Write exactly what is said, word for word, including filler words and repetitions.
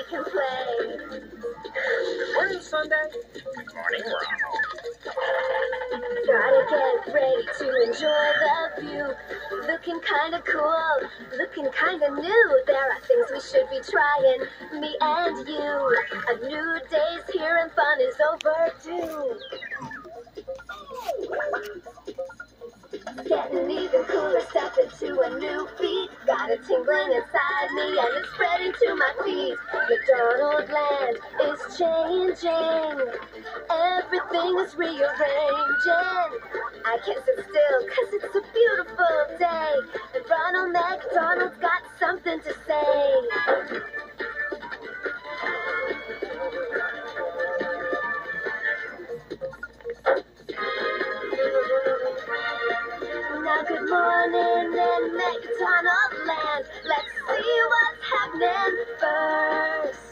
we can play. Good morning, Sunday. Good morning, Ronald. Gotta get ready to enjoy the view. Looking kinda cool, looking kinda new. There are things we should be trying, me and you. A new day's here and fun is overdue. Getting even cooler, step into a new beat. Got it tingling inside me and it's spreading to my feet. McDonald land is changing. Everything is rearranging. I can't sit still cause it's a beautiful day. And Ronald McDonald's got something to say. Now good morning in McDonald land. Let's see what's happening first.